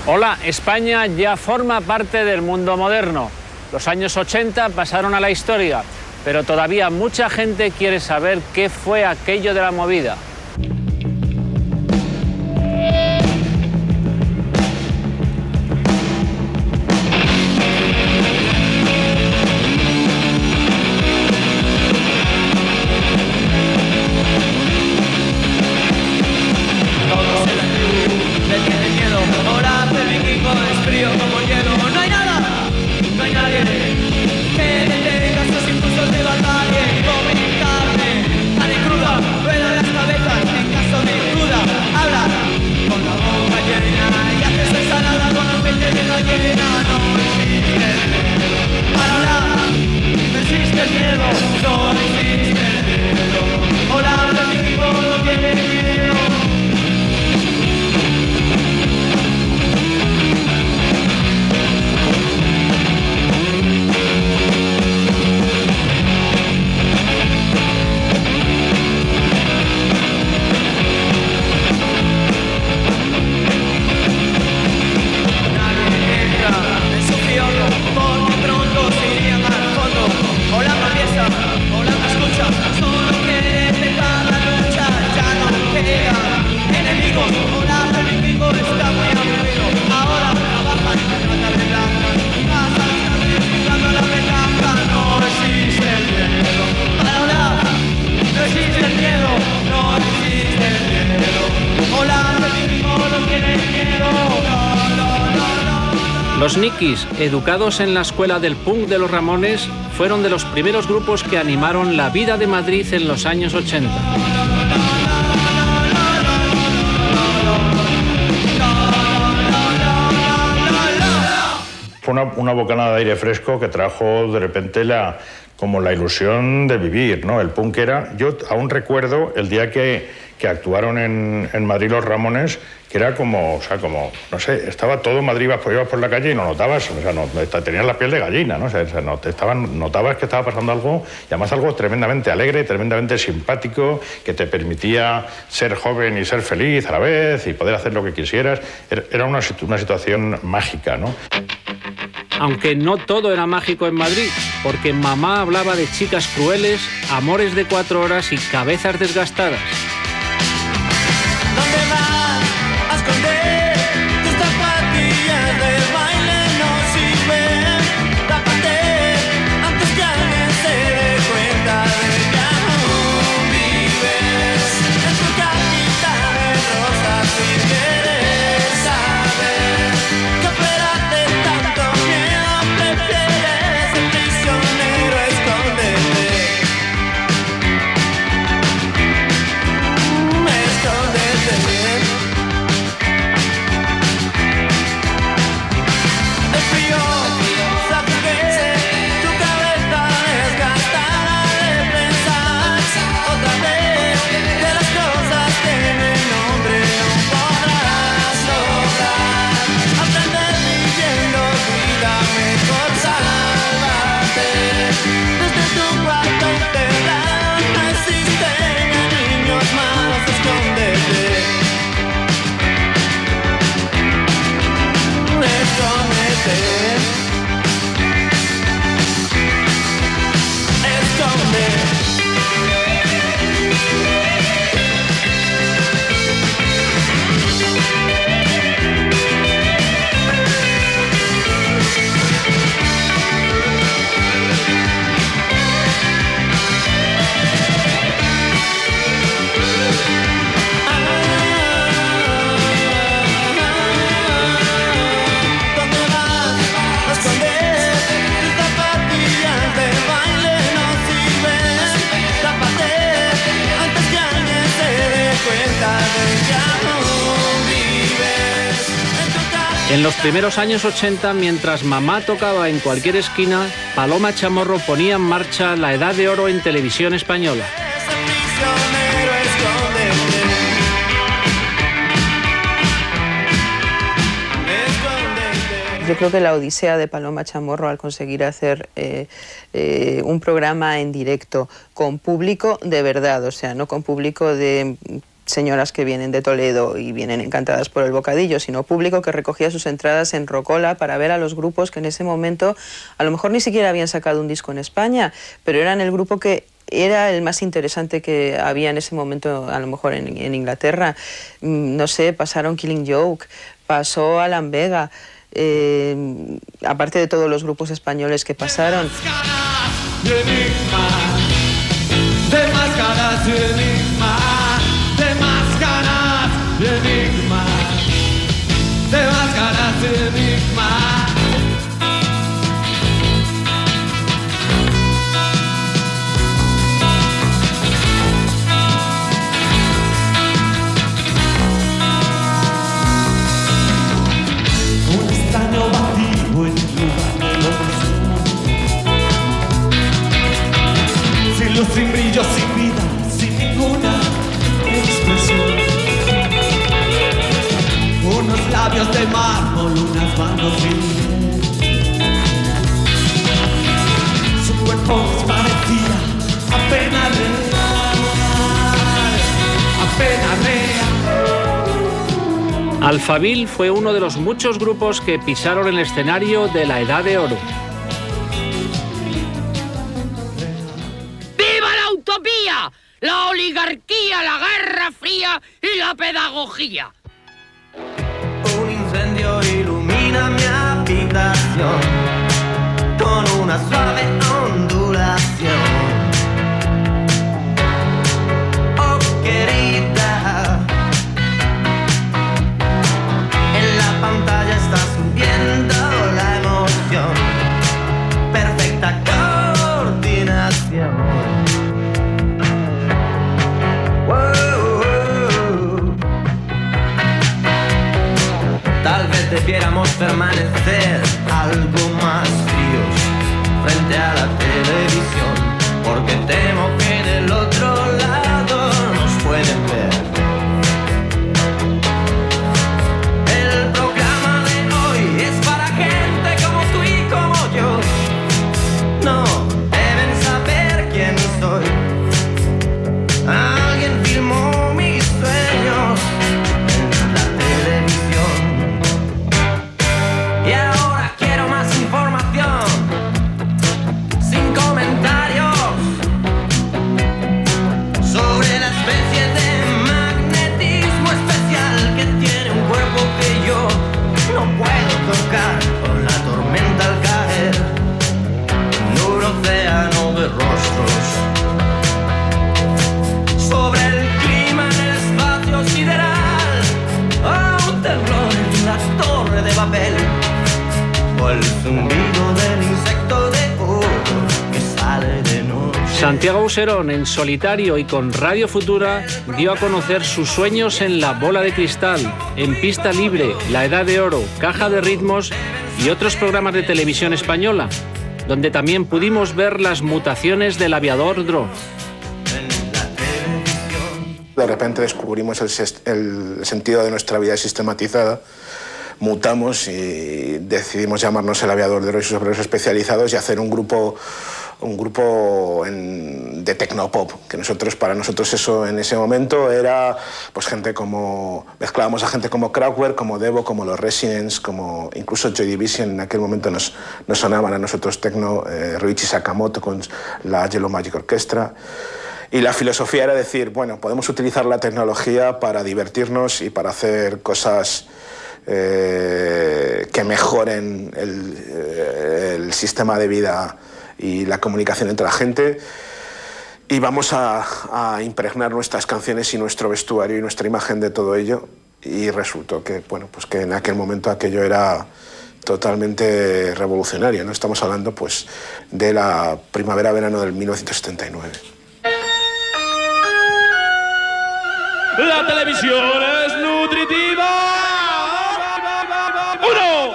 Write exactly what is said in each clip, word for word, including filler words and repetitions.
Hola, España ya forma parte del mundo moderno. Los años ochenta pasaron a la historia, pero todavía mucha gente quiere saber qué fue aquello de la movida. Los Nikis, educados en la escuela del punk de los Ramones, fueron de los primeros grupos que animaron la vida de Madrid en los años ochenta. Fue una, una bocanada de aire fresco que trajo de repente la, como la ilusión de vivir, ¿no? El punk era... Yo aún recuerdo el día que, que actuaron en, en Madrid los Ramones, que era como, o sea, como, no sé, estaba todo Madrid, ibas por, ibas por la calle y no notabas, o sea, no, tenías la piel de gallina, ¿no? O sea, no, te estaban, notabas que estaba pasando algo, y además algo tremendamente alegre, tremendamente simpático, que te permitía ser joven y ser feliz a la vez, y poder hacer lo que quisieras. Era una, una situación mágica, ¿no? Aunque no todo era mágico en Madrid, porque mamá hablaba de chicas crueles, amores de cuatro horas y cabezas desgastadas. ¿Dónde vas a esconder tus zapatillas de baile? No sirven, tápate antes que alguien se dé cuenta de que aún vives en tu casita de rosas. Si quieres saber que operaste tanto miedo, prefieres ser prisionero, escóndete. En los primeros años ochenta, mientras mamá tocaba en cualquier esquina, Paloma Chamorro ponía en marcha la edad de oro en televisión española. Yo creo que la odisea de Paloma Chamorro al conseguir hacer eh, eh, un programa en directo con público de verdad, o sea, no con público de señoras que vienen de Toledo y vienen encantadas por el bocadillo, sino público que recogía sus entradas en Rocola para ver a los grupos que en ese momento a lo mejor ni siquiera habían sacado un disco en España, pero eran el grupo que era el más interesante que había en ese momento, a lo mejor en, en Inglaterra. No sé, pasaron Killing Joke, pasó Alan Vega, eh, aparte de todos los grupos españoles que pasaron. De máscaras y enigma, de máscaras y enigma, de máscaras y enigma. Un extraño vacío en el lugar de lo que sin luz, sin brillo, sin vida, sin ninguna expresión. Unos labios de mármol, unas manos libres. Su cuerpo parecía apenas real, apenas real. Alphaville fue uno de los muchos grupos que pisaron el escenario de la Edad de Oro. La oligarquía, la guerra fría y la pedagogía. Un incendio ilumina mi habitación con una suave ondulación. Oh, querida, en la pantalla estás viendo la emoción. Perfecta coordinación. Tal vez debiéramos permanecer algo más fríos frente a la televisión, porque temo que en el otro lado nos pueden ver. El programa de hoy es para gente como tú y como yo. No deben saber quién soy. Alguien filmó mis sueños en la televisión. Y ahora quiero más información, sin comentarios, sobre la especie de magnetismo especial que tiene un cuerpo que yo no puedo tocar con la tormenta al caer en un océano de rostros. Sobre el clima en el espacio sideral, oh, un terror en la torre de Babel. O el zumbido del insecto de oro que sale de noche. Santiago Auserón, en solitario y con Radio Futura, dio a conocer sus sueños en La Bola de Cristal, en Pista Libre, La Edad de Oro, Caja de Ritmos y otros programas de televisión española, donde también pudimos ver las mutaciones del aviador Dro. De repente descubrimos el, el sentido de nuestra vida sistematizada, mutamos y decidimos llamarnos El Aviador Dro y sus obreros especializados y hacer un grupo, un grupo en, de tecnopop, que nosotros, para nosotros eso en ese momento era pues gente como, mezclábamos a gente como Kraftwerk, como Devo, como los Residents, como incluso Joy Division en aquel momento nos, nos sonaban a nosotros tecno, eh, Ryuichi Sakamoto con la Yellow Magic Orchestra. Y la filosofía era decir, bueno, podemos utilizar la tecnología para divertirnos y para hacer cosas eh, que mejoren el, eh, el sistema de vida y la comunicación entre la gente. Y vamos a, a impregnar nuestras canciones y nuestro vestuario y nuestra imagen de todo ello. Y resultó que, bueno, pues que en aquel momento aquello era totalmente revolucionario, ¿no? Estamos hablando pues, de la primavera-verano del mil novecientos setenta y nueve. La televisión es nutritiva. ¡Uno!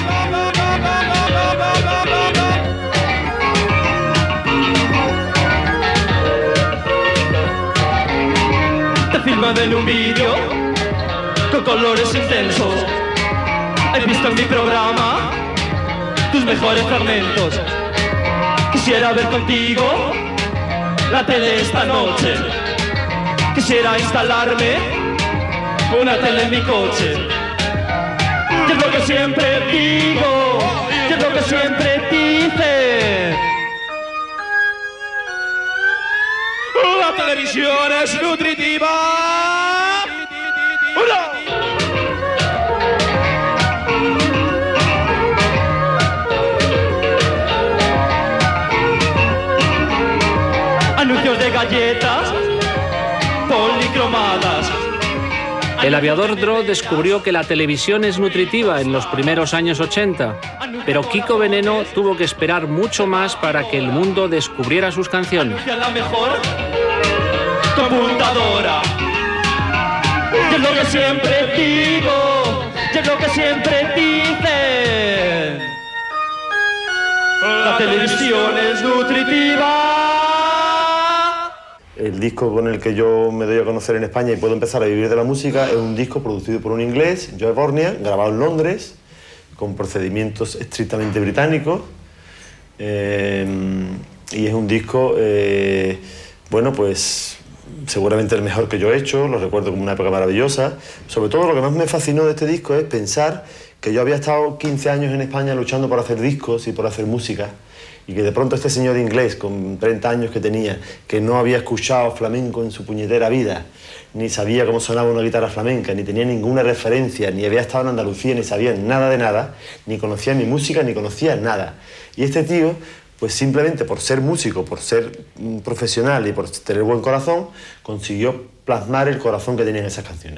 Te filman en un vídeo con colores intensos. He visto en mi programa tus mejores fragmentos. Quisiera ver contigo la tele esta noche. Quisiera instalarme una tele en mi coche. Y es lo que siempre digo, y es lo que siempre dice. La televisión es nutritiva. ¡Uno! Anuncios de galletas policromadas. El aviador Dro descubrió que la televisión es nutritiva en los primeros años ochenta, pero Kiko Veneno tuvo que esperar mucho más para que el mundo descubriera sus canciones. La mejor computadora. Y es lo que siempre digo, y es lo que siempre dicen. La televisión es nutritiva. El disco con el que yo me doy a conocer en España y puedo empezar a vivir de la música es un disco producido por un inglés, Joe Bornia, grabado en Londres, con procedimientos estrictamente británicos. Eh, y es un disco, eh, bueno, pues seguramente el mejor que yo he hecho, lo recuerdo como una época maravillosa. Sobre todo lo que más me fascinó de este disco es pensar que yo había estado quince años en España luchando por hacer discos y por hacer música, y que de pronto este señor inglés, con treinta años que tenía, que no había escuchado flamenco en su puñetera vida, ni sabía cómo sonaba una guitarra flamenca, ni tenía ninguna referencia, ni había estado en Andalucía, ni sabía nada de nada, ni conocía mi música, ni conocía nada. Y este tío, pues simplemente por ser músico, por ser profesional y por tener buen corazón, consiguió plasmar el corazón que tenía en esas canciones.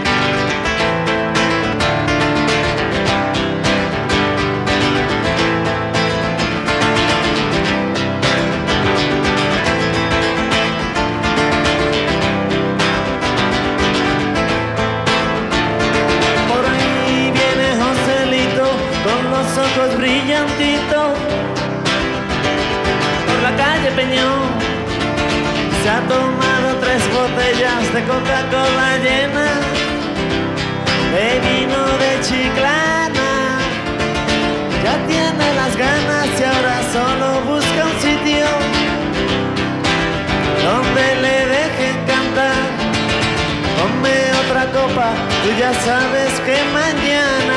Se ha tomado tres botellas de Coca-Cola llenas de vino de Chiclana. Ya tiene las ganas y ahora solo busca un sitio donde le dejen cantar. Ponme otra copa, tú ya sabes que mañana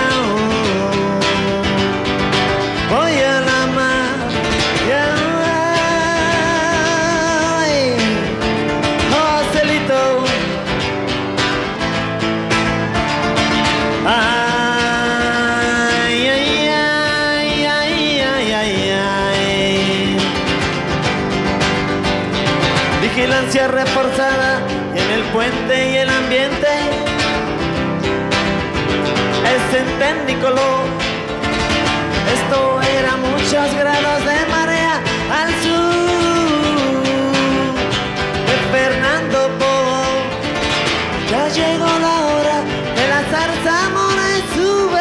oh, voy a la mar. Yeah. Ay, ay, ay, ay, ay, ay, ay. Vigilancia reforzada en el puente y el ambiente es en Tecnicolor. Esto era muchos grados de marea al sur de Fernando Poo. Ya llegó la hora de la zarzamora y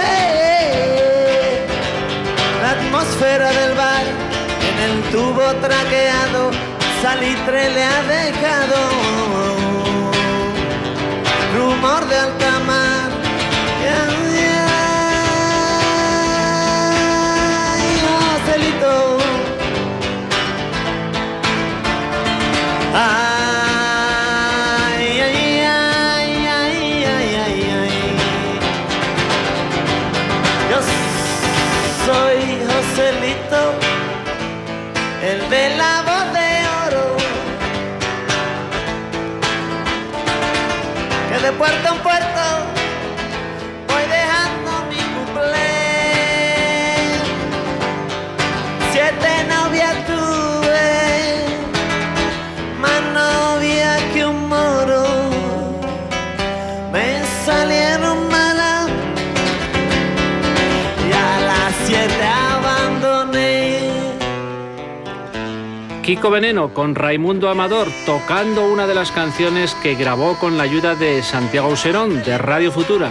sube la atmósfera del bar. En el tubo traqueado salitre le ha dejado rumor de alta mar. Ay, Joselito. Ay, el de la voz de oro, que de puerto en puerto voy dejando mi cuplé. Siete novias tuve, más novia que un moro, me salieron malas y a las siete abandoné. Kiko Veneno con Raimundo Amador tocando una de las canciones que grabó con la ayuda de Santiago Auserón de Radio Futura.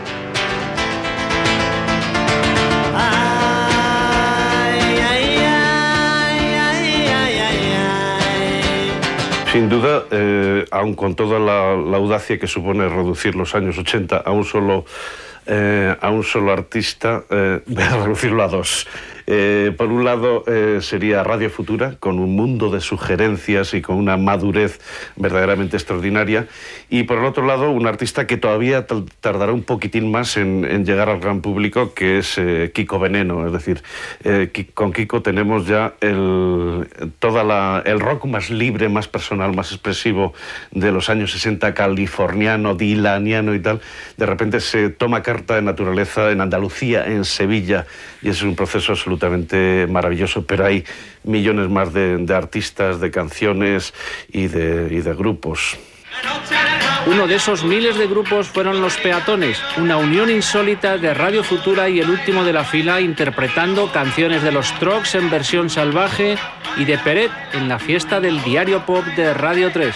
Sin duda, eh, aun con toda la, la audacia que supone reducir los años ochenta a un solo, eh, a un solo artista, eh, voy a reducirlo a dos. Eh, por un lado eh, sería Radio Futura, con un mundo de sugerencias y con una madurez verdaderamente extraordinaria. Y por el otro lado, un artista que todavía tardará un poquitín más en, en llegar al gran público, que es eh, Kiko Veneno. Es decir, eh, con Kiko tenemos ya el, toda la, el rock más libre, más personal, más expresivo de los años sesenta, californiano, dilaniano y tal. De repente se toma carta de naturaleza en Andalucía, en Sevilla, y es un proceso absolutamente maravilloso, pero hay millones más de, de artistas, de canciones y de, y de grupos. Uno de esos miles de grupos fueron Los Peatones, una unión insólita de Radio Futura y el último de la fila, interpretando canciones de los Trocs en versión salvaje y de Peret en la fiesta del diario pop de Radio tres.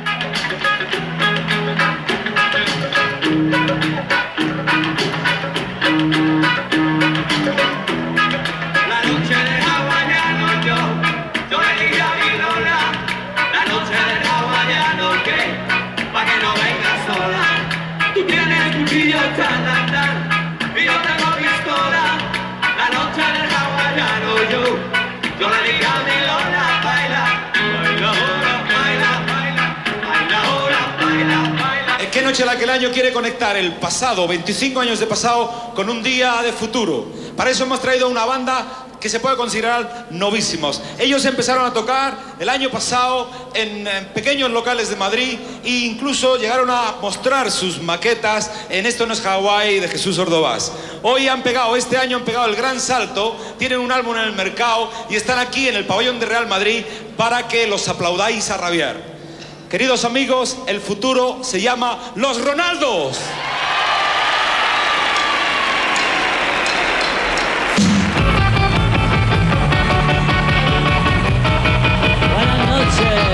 ¿Qué noche la que el año quiere conectar el pasado, veinticinco años de pasado, con un día de futuro? Para eso hemos traído una banda que se puede considerar novísimos. Ellos empezaron a tocar el año pasado en, en pequeños locales de Madrid e incluso llegaron a mostrar sus maquetas en Esto no es Hawái de Jesús Ordovás. Hoy han pegado, este año han pegado el gran salto, tienen un álbum en el mercado y están aquí en el pabellón de Real Madrid para que los aplaudáis a rabiar. Queridos amigos, el futuro se llama Los Ronaldos. Buenas noches.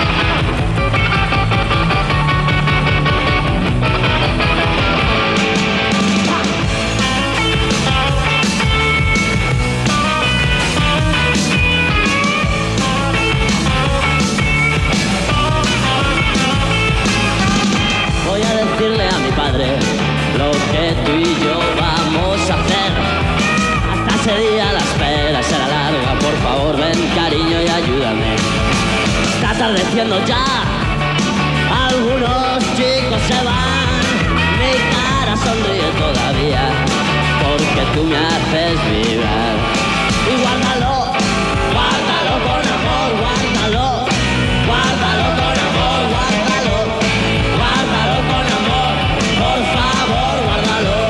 Lo que tú y yo vamos a hacer. Hasta ese día la espera será larga. Por favor ven cariño y ayúdame. Está atardeciendo ya. Algunos chicos se van. Mi cara sonríe todavía porque tú me haces vibrar. Y guárdalo, guárdalo con amor, guárdalo, guárdalo con amor, guárdalo, guárdalo con amor. Por favor, guárdalo.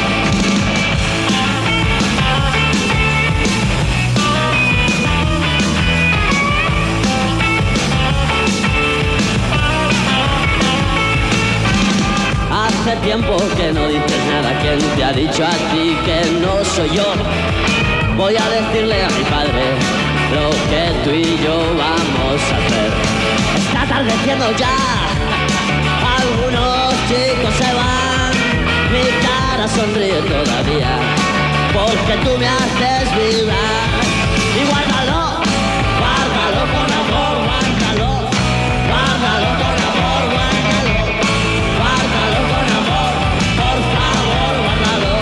Hace tiempo que no dices nada. ¿Quién te ha dicho a ti que no soy yo? Voy a decirle a mi padre lo que tú y yo vamos a hacer. Está atardeciendo ya. Algunos chicos se van, mi cara sonríe todavía, porque tú me haces vibrar. Y guárdalo, guárdalo con amor, guárdalo, guárdalo con amor, guárdalo, guárdalo con amor, por favor, guárdalo.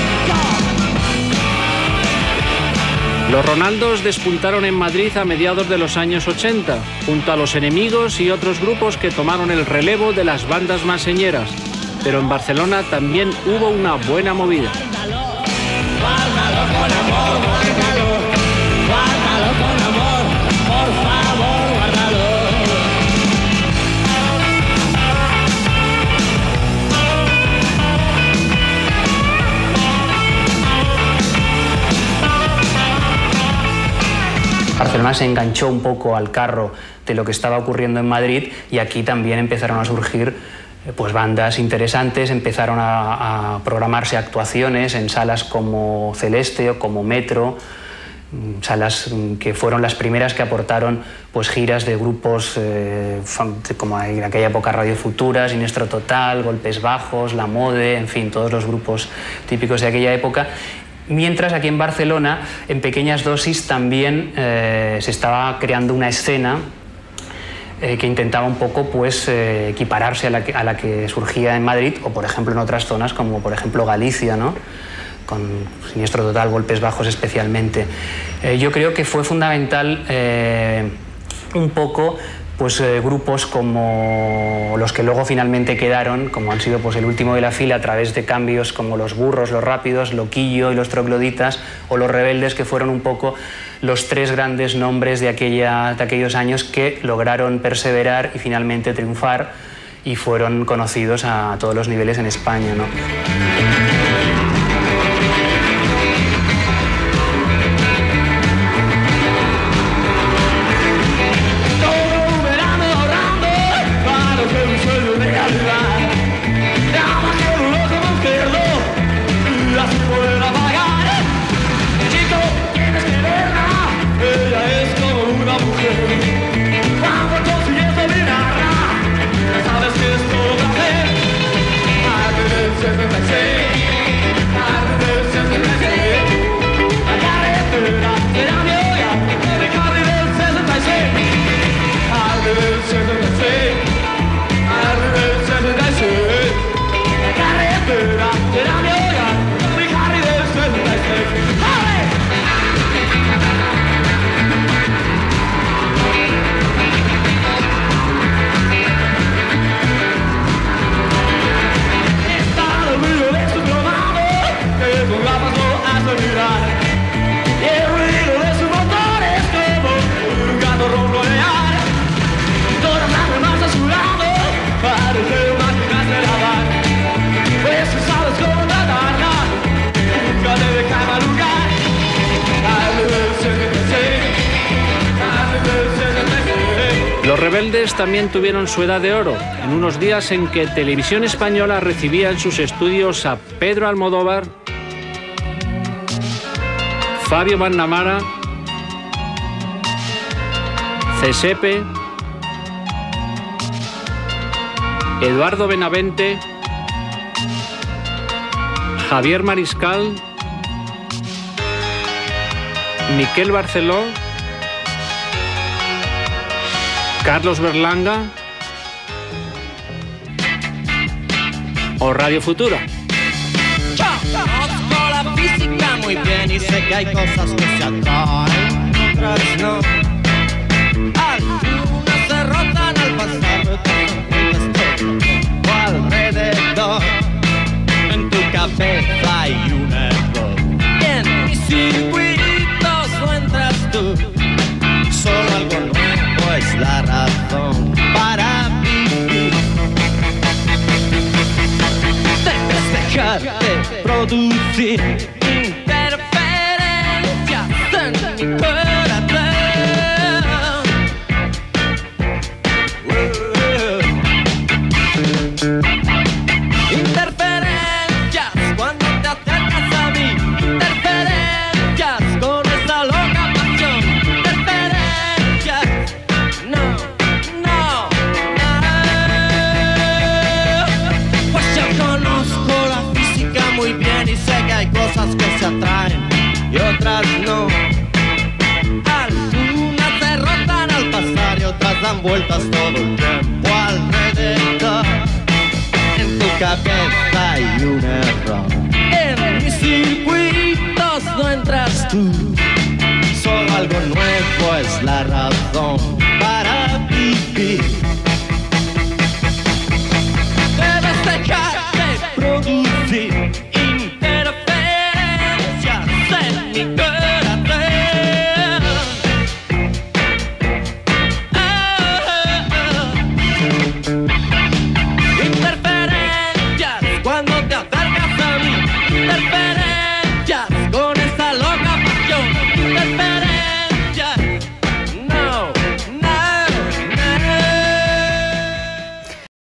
Los Ronaldos despuntaron en Madrid a mediados de los años ochenta, junto a Los Enemigos y otros grupos que tomaron el relevo de las bandas más señeras. Pero en Barcelona también hubo una buena movida. Guárdalo con amor, guárdalo, guárdalo con amor, por favor, guárdalo. Barcelona se enganchó un poco al carro de lo que estaba ocurriendo en Madrid y aquí también empezaron a surgir pues bandas interesantes, empezaron a, a programarse actuaciones en salas como Celeste o como Metro, salas que fueron las primeras que aportaron pues giras de grupos eh, como en aquella época Radio Futura, Siniestro Total, Golpes Bajos, La Mode, en fin, todos los grupos típicos de aquella época. Mientras aquí en Barcelona, en pequeñas dosis, también eh, se estaba creando una escena eh, que intentaba un poco pues, eh, equipararse a la, que, a la que surgía en Madrid o, por ejemplo, en otras zonas como, por ejemplo, Galicia, ¿no? con Siniestro Total, Golpes Bajos especialmente. Eh, yo creo que fue fundamental eh, un poco pues, eh, grupos como los que luego finalmente quedaron, como han sido pues, el último de la fila a través de cambios como Los Burros, Los Rápidos, Loquillo y Los Trogloditas, o Los Rebeldes, que fueron un poco los tres grandes nombres de, aquella, de aquellos años que lograron perseverar y finalmente triunfar y fueron conocidos a todos los niveles en España, ¿no? Los Rebeldes también tuvieron su edad de oro, en unos días en que Televisión Española recibía en sus estudios a Pedro Almodóvar, Fabio Vannamara, Cesepe, Eduardo Benavente, Javier Mariscal, Miquel Barceló, Carlos Berlanga o Radio Futura. Conozco la física muy bien y sé que hay cosas que se atraen, otras no. Algunas se rotan al pasar, otras no. Alrededor, en tu cabeza hay un error. En mis circuitos no entras tú, solo algo nuevo es la razón para vivir. Debes dejarte producir interferencias en mi corazón. Interferencias cuando te acercas a mí. Interferencias con esa loca pasión. Interferencias, no, no, no. Pues yo conozco la física muy bien y sé que hay cosas que se atraen y otras no. Algunas se rotan al pasar y otras dan vueltas todo el tiempo alrededor. En tu cabeza hay un error. En mis circuitos no entras tú.